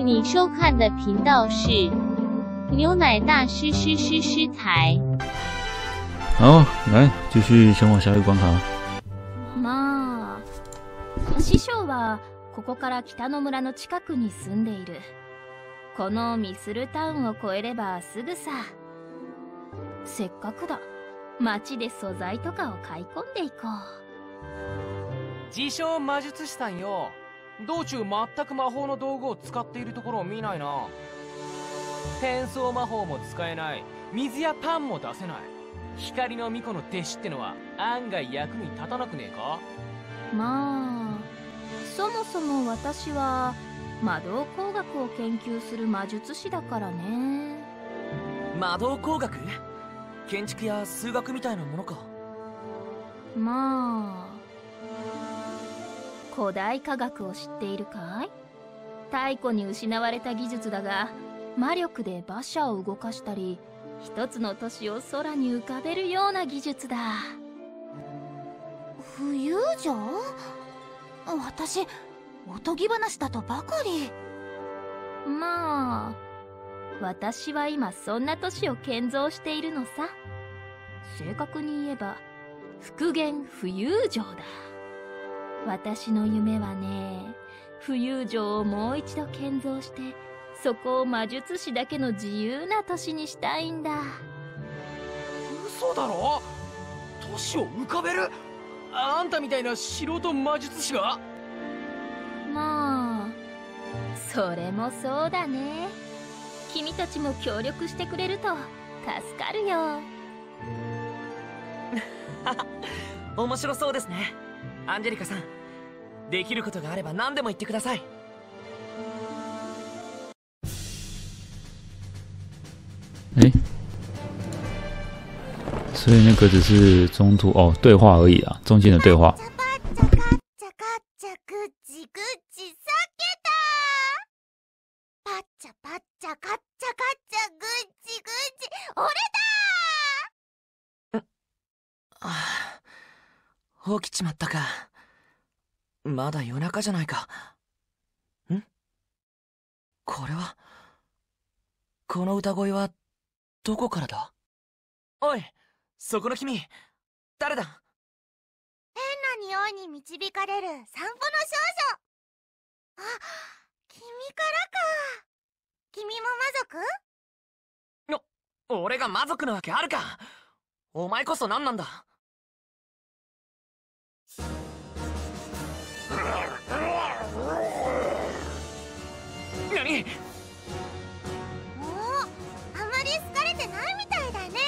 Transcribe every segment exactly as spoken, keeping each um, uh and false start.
你收看的频道是牛奶大师师师师台。 好，来继续前往下一个关卡。 まあ、師匠はここから北の村の近くに住んでいる。このミスルタウンを越えればすぐさ。せっかくだ。町で素材とかを買い込んでいこう。 自称魔術師さんよ。道中全く魔法の道具を使っているところを見ないな。転送魔法も使えない。水やパンも出せない。光の巫女の弟子ってのは案外役に立たなくねえか？ まあ、そもそも私は魔導工学を研究する魔術師だからね。 魔導工学？建築や数学みたいなものか。 まあ、古代科学を知っているかい？太古に失われた技術だが、魔力で馬車を動かしたり、一つの都市を空に浮かべるような技術だ。 浮遊城？私、おとぎ話だとばかり。 まあ、私は今そんな都市を建造しているのさ。正確に言えば復元浮遊城だ。私の夢はね、浮遊城をもう一度建造して、そこを魔術師だけの自由な都市にしたいんだ。 嘘だろ？都市を浮かべる？あんたみたいな素人魔術師が？ まあ、それもそうだね。君たちも協力してくれると助かるよ。 面白そうですね。アンジェリカさん、できることがあれば何でも言ってください。 哎，所以那个只是中途哦对话而已啊，中间的对话。 起きちまったか。まだ夜中じゃないか。ん？これは、この歌声はどこからだ？おい、そこの君、誰だ？ 変な匂いに導かれる散歩の少女。あ、君からか。君も魔族？ お、俺が魔族なわけあるか。お前こそ何なんだ？何？ おお、あまり好かれてないみたいだね。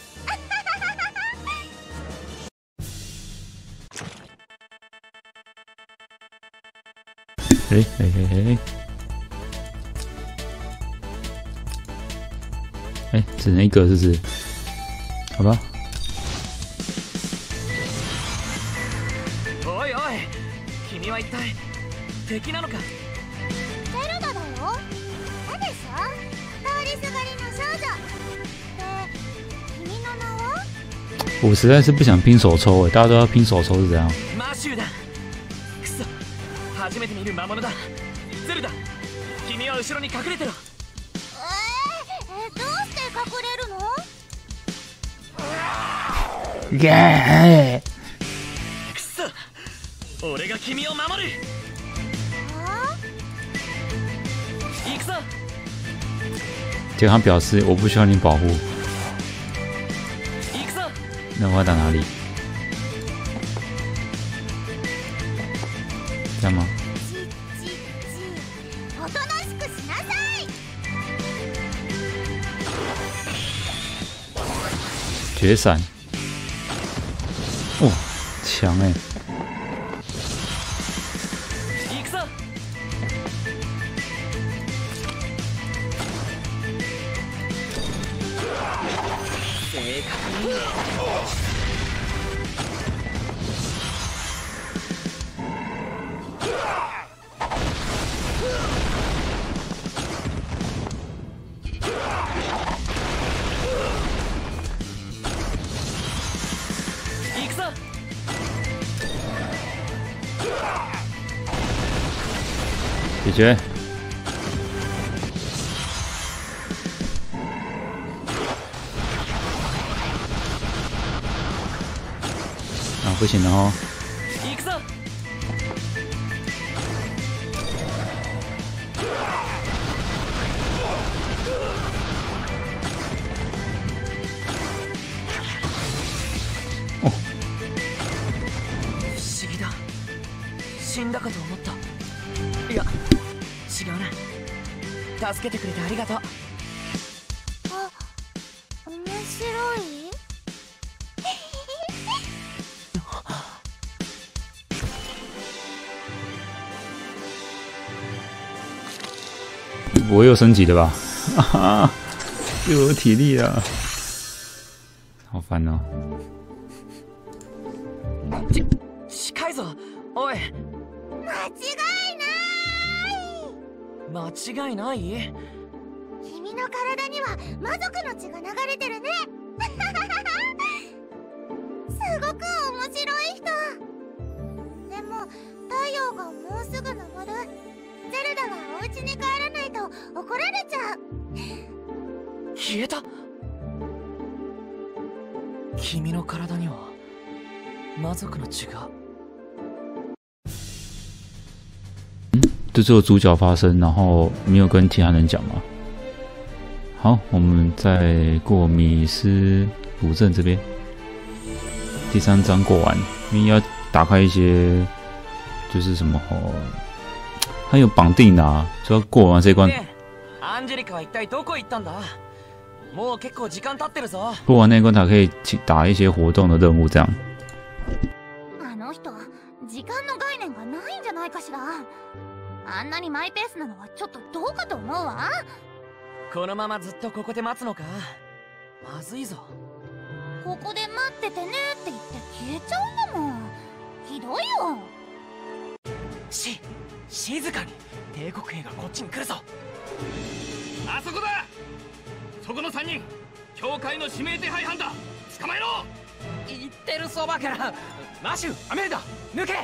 哎哎哎哎！哎，只能一个，是不是？好吧。 おいおい、君は一体敵なのか？ ゼルダだよ。そうでしょ？通りすがりの少女。で、君の名は？ 我实在是不想拼手抽哎，大家都要拼手抽是怎样？ マシューだ。くそ、初めて見る魔物だ。ゼルダ、君は後ろに隠れてろ。 えー、どうして隠れるの？ イエーイ！ くそ、俺が君を守る。 あ？ 行くぞ。 结果他表示我不需要你保护。 行くぞ。 那我要打哪里？这样吗？ ちちち、おとなしくしなさい。 绝闪！哦，强哎！ 行くぞ。正確に。行くぞ。 解决。 啊，不行了哦。 行くぞ。 哦， 不思議だ。死んだかと思った。いや、違うな。助けてくれてありがとう。 あ、面白い。 我又升级了吧？哈哈，又有体力了，好烦哦。 ち、近いぞ。おい。 間違いない。 間違いない？ 君の体には魔族の血が流れてるね。すごく面白い人。でも太陽がもうすぐ昇る。ゼルダはお家に帰らないと怒られちゃう。 消えた。君の体には魔族の血が。 就只有主角发声，然后没有跟其他人讲吗？好，我们再过米斯鲁镇这边，第三章过完，因为要打开一些，就是什么哦，它有绑定的啊，就要过完这关。 アンジェリカは一体どこ行ったんだ？もう結構時間経ってるぞ。 过完那一关才可以打一些活动的任务，这样。 あの人、時間の概念がないんじゃないかしら。あんなにマイペースなのはちょっとどうかと思うわ。 このままずっとここで待つのか？まずいぞ。 ここで待っててねって言って消えちゃうんだもん。ひどいよ。 し、静かに。帝国兵がこっちに来るぞ。 あそこだ。そこのさんにん、教会の指名手配犯だ。捕まえろ。 言ってるそばから。マシュ、アメルダ、抜け。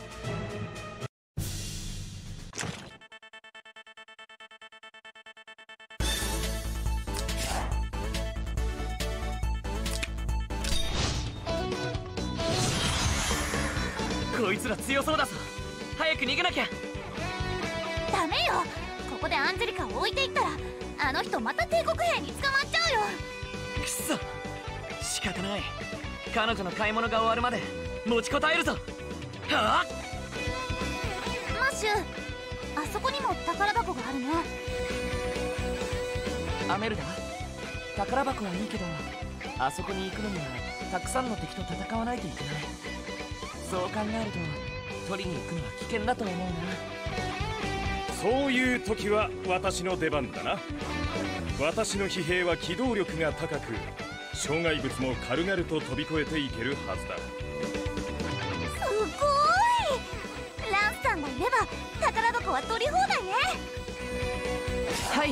こいつら強そうだぞ。早く逃げなきゃ。 ダメよ。ここでアンジェリカを置いていったらあの人また帝国兵に捕まっちゃうよ。 くそ、仕方ない。彼女の買い物が終わるまで持ちこたえるぞ。はあ、 マッシュ、あそこにも宝箱があるね。 アメルダ、宝箱はいいけど、あそこに行くのにはたくさんの敵と戦わないといけない。そう考えると取りに行くのは危険だと思うな。 そういう時は私の出番だな。私の騎兵は機動力が高く、障害物も軽々と飛び越えていけるはずだ。 すごい。ランスさんがいれば宝箱は取り放題ね。 はい。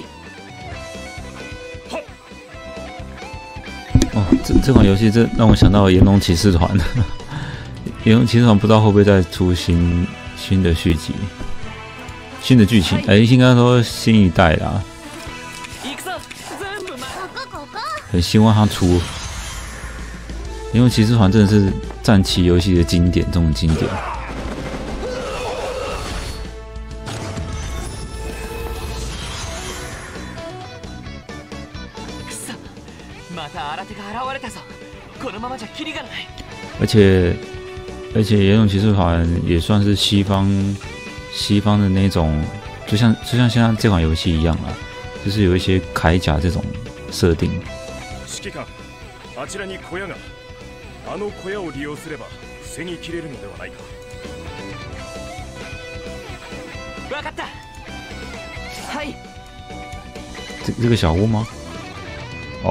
哦，这这款游戏这让我想到炎龙骑士团。炎龙骑士团不知道会不会再出新新的续集、新的剧情？哎、欸，应该说新一代啦。很希望它出。炎龙骑士团真的是战棋游戏的经典，这种经典。而且而且炎龙骑士团也算是西方西方的那种，就像就像现在这款游戏一样啊，就是有一些铠甲这种设定。 指揮官、あちらに小屋が。あの小屋を利用すれば防ぎきれるのではないか。 わかった。はい。 这这个小屋吗？哦。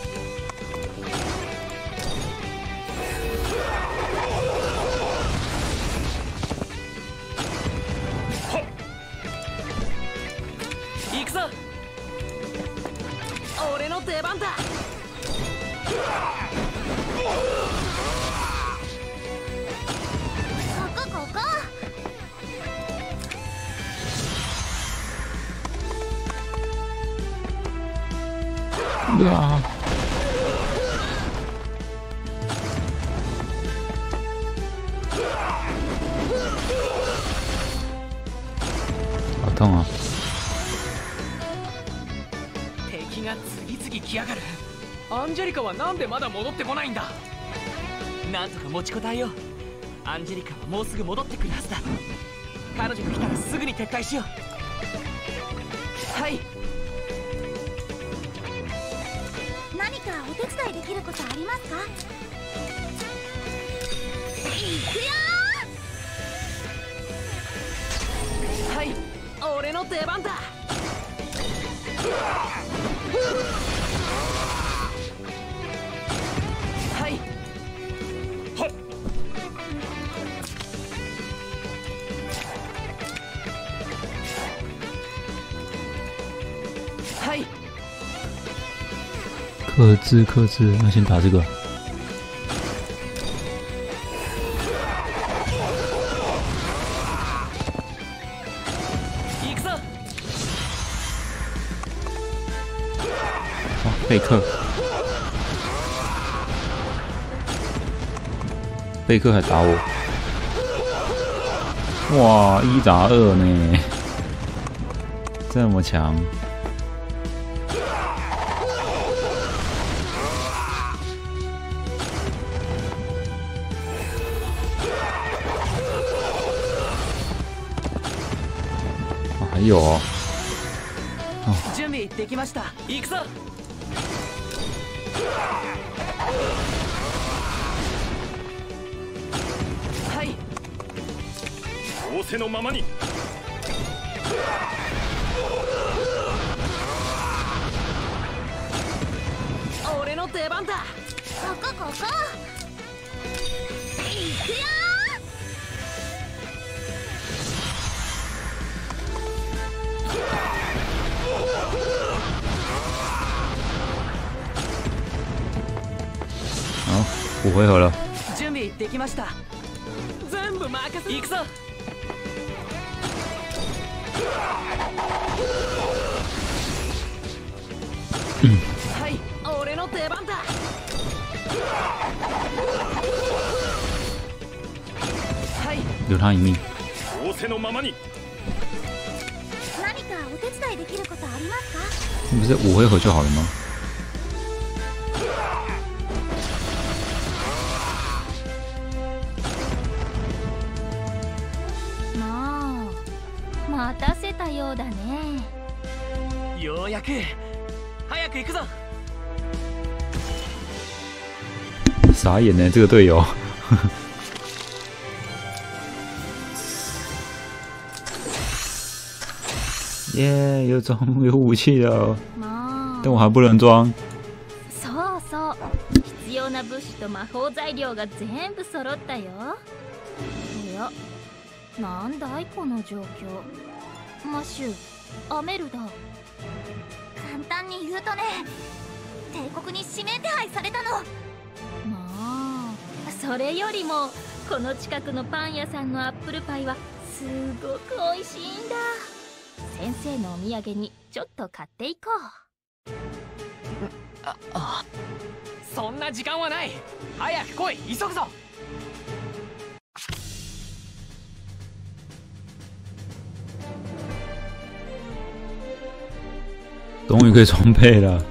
行くぞ。俺の出番だ。 ここここ。 うわ好痛啊！ 敵が次々来やがる。アンジェリカはなんでまだ戻ってこないんだ。なんとか持ちこたえよう。アンジェリカはもうすぐ戻ってくるはずだ。彼女が来たらすぐに撤退しよう。はい。 何かお手伝いできることありますか？いくよー。はい、俺の出番だ。はい。 はっ。 はい。 克制克制，那先打这个。 行くぞ。 哦，贝克，贝克还打我，哇，一打二呢，这么强。还有哦， 哦，準備できました。行くぞ。はい。 仰せのままに。 俺の出番だ。 ここここ。いくよ好，五回合了。 準備できました。全部任せ。行くぞ。 嗯。 はい、俺の出番だ。はい。 留他一命。 仰せのままに。 何かお手伝いできることありますか？ 不是五回合就好了吗？ まあ、待たせたようだね。 ようやく。早く行くぞ。 傻眼呢，这个队友。耶，有装有武器了，但我还不能装。 そうそう。必要な物資と魔法材料が全部揃ったよ。おや、なんだいこの状況。マシュ、アメルダ。 簡単に言うとね、帝国に指名手配されたの。 まあ、それよりもこの近くのパン屋さんのアップルパイはすごく美味しいんだ。先生のお土産にちょっと買っていこう。 ああ、そんな時間はない。早く来い、急ぐぞ。 终于可以装备了。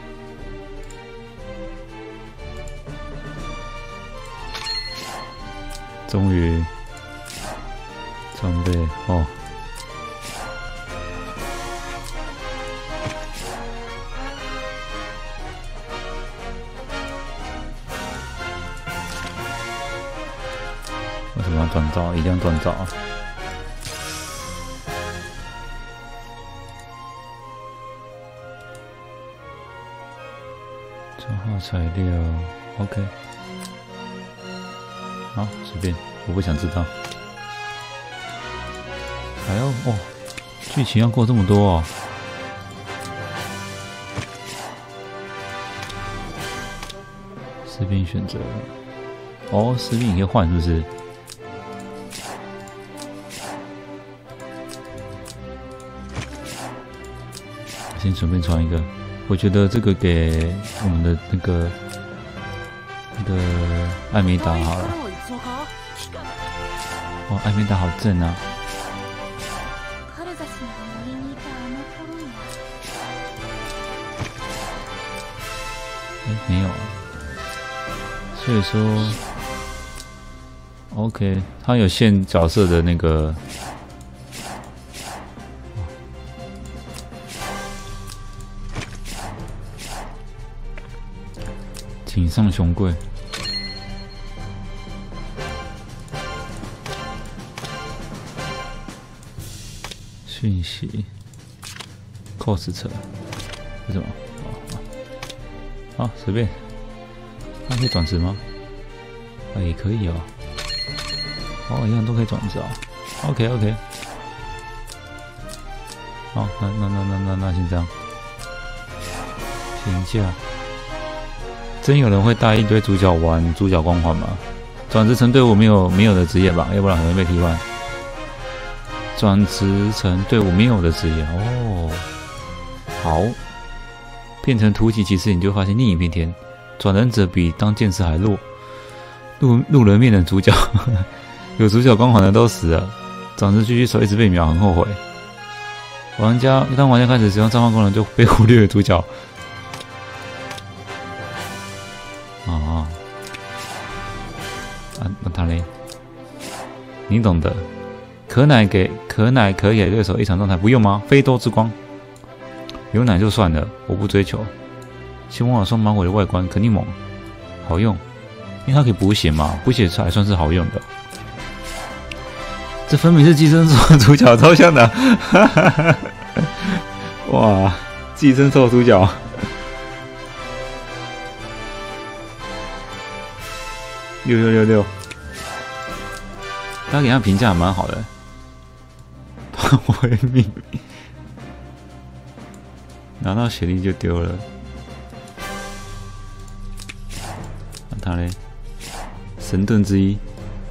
终于装备哦。为什么要锻造？一定要锻造啊！转化材料 ，OK。好，随便，我不想知道。还要哦，剧情要过这么多哦。士兵选择，哦，士兵也可以换，是不是？先准备穿一个，我觉得这个给我们的那个那个艾美达好了。 哇，艾美达好正啊！ カルザスの森にいたあの頃には。 哎，没有。所以说 ，OK， 他有限角色的那个。请上雄贵。讯息 ，cos 车是什么？好，随便。它可以转职吗？啊，也可以哦。哦，一样都可以转职哦。OK OK。好，那那那那那那先这样。评价。真有人会带一堆主角玩主角光环吗？转职成队伍没有没有的职业吧，要不然很容易被替换。转职成队伍没有的职业哦。好，变成突袭骑士，你就发现另一片天，转人者比当剑士还弱。路路人面的主角，有主角光环的都死了，转职狙击手一直被秒，很后悔。玩家当玩家开始使用召唤功能，就被忽略了主角。啊，啊，那他嘞？你懂得。可奶给可奶可以给对手一场状态，不用吗？飞斗之光，有奶就算了，我不追求。希望我双马尾的外观肯定猛，好用，因为它可以补血嘛，补血还算是好用的。这分明是寄生兽主角超像的，哈哈哈！哇，寄生兽主角。六六六六，他给他评价蛮好的，他回命，拿到血力就丢了。那他嘞，神盾之一，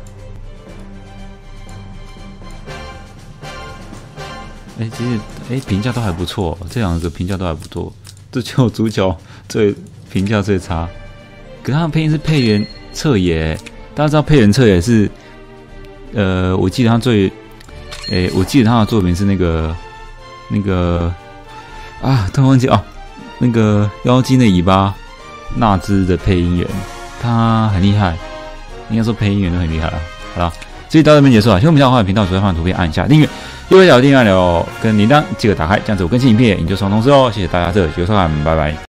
哎、欸，其实哎评价都还不错，这两个评价都还不错，这就主角最评价最差，可是他的配音是配员。侧野，大家知道配人侧野是，呃，我记得他最，诶、欸，我记得他的作品是那个，那个，啊，突然忘记哦，那个妖精的尾巴，纳兹的配音员，他很厉害，应该说配音员都很厉害了。好了，所以到这边结束了。喜欢我们家的话，频道左下方的图片按一下订阅，右下角订阅按钮跟铃铛记得打开，这样子我更新影片你就双通知哦。谢谢大家，这里就收看，拜拜。